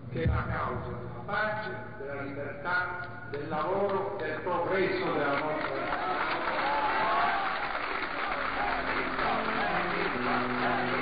che è la causa della pace, della libertà, del lavoro, del progresso della nostra vita.